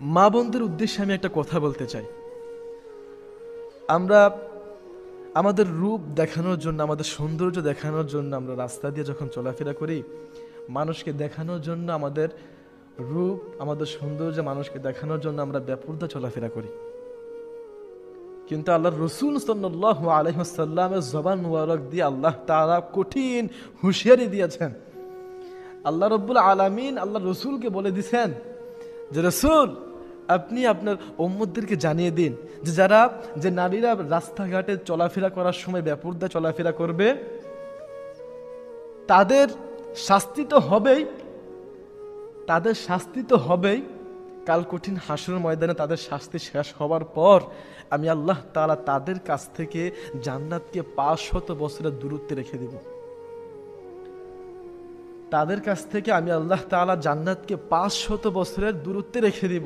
মা বোনদের উদ্দেশ্যে আমি একটা কথা বলতে চাই। আমরা আমাদের রূপ দেখানোর জন্য, আমাদের সৌন্দর্য দেখানোর জন্য আমরা রাস্তা দিয়ে যখন চলাফেরা করি, মানুষকে দেখানোর জন্য আমাদের রূপ, আমাদের সৌন্দর্য মানুষকে দেখানোর জন্য আমরা বেপরদা চলাফেরা করি। কিন্তু আল্লাহর রসুল সাল্লাল্লাহু আলাইহি ওয়াসাল্লামের জবান মুবারক দিয়ে আল্লাহ তাআলা কঠিন হুঁশিয়ারি দিয়েছেন। আল্লাহ রাব্বুল আলামিন আল্লাহ রসুলকে বলে দিয়েছেন যে, রসুল আপনি আপনার উম্মতদেরকে জানিয়ে দিন যে নারীরা রাস্তাঘাটে চলাফেরা করার সময় বেপরদা চলাফেরা করবে, তাদের শাস্তি তো হবেই। কাল কঠিন হাসরের ময়দানে তাদের শাস্তি শেষ হওয়ার পর আমি আল্লাহ তাআলা তাদের কাছ থেকে জান্নাতকে 500 বছরের দূরত্বে রেখে দিব। তাদের কাছ থেকে আমি আল্লাহ তাআলা জান্নাতকে 500 বছরের দূরত্বে রেখে দিব।